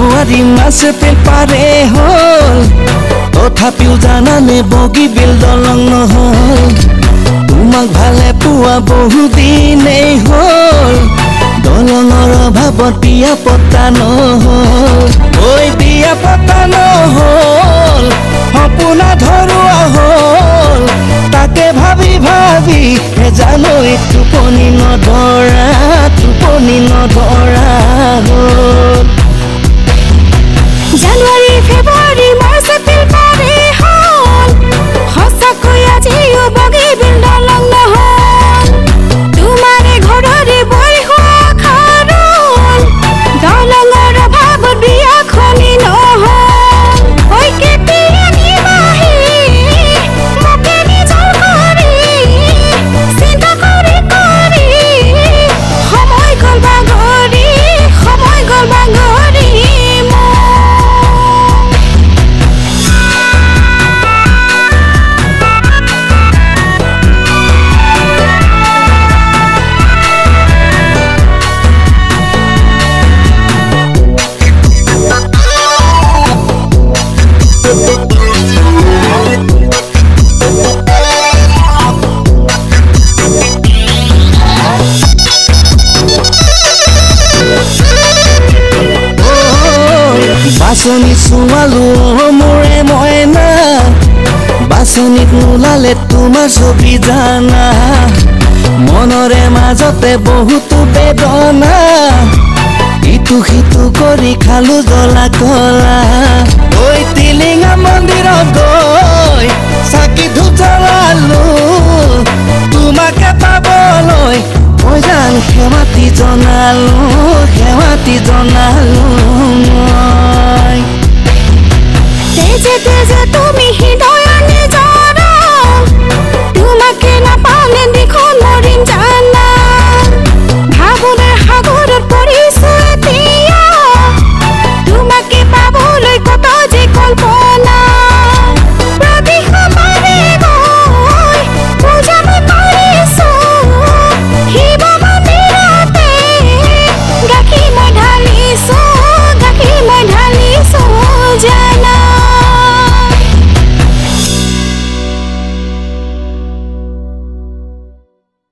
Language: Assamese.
ফেব্ৰুৱাৰী মাছ এপ্ৰিল পাৰে হ'ল তথাপিও জানানে বগীবিল দলং নহ'ল তোমাক ভালে পোৱা বহুদিনেই হ'ল দলঙৰ অভাৱত বিয়া পতা নহ'ল ঐ বিয়া পতা নহ'ল সপোনা ধৰুৱা হ'ল তাকে ভাবি ভাবি জানো টোপনি নধৰা হ'ল জানুৱাৰী ফেব্ৰুৱাৰী মাৰ্চ এপ্ৰিল পাৰে হ'ল সঁচাকৈ আজিও বগীবিল দলং নহ'ল তোমাৰে ঘৰৰে বৈ হোৱা খাৰল দলঙৰ অভাৱত বিয়াখনি নহ'ল ঐ কেতিয়া নিবাহি মোকে নিজৰ কৰি চিন্তা কৰি কৰি সময় গ'ল বাগৰি বাছনি চোৱালো মোৰে মইনা বাছনিত নোলালে তোমাৰ ছবি জানা মনৰে মাজতে বহুতো বেদনা ইটো সিটো কৰি খালো জ্বলা কলা ঐ টিলিঙা মন্দিৰত গৈ চাকি ধূপ জ্বলালো তোমাকে পাবলৈ মই জান সেৱাতি জনালো মই তেজে তেজে তুমি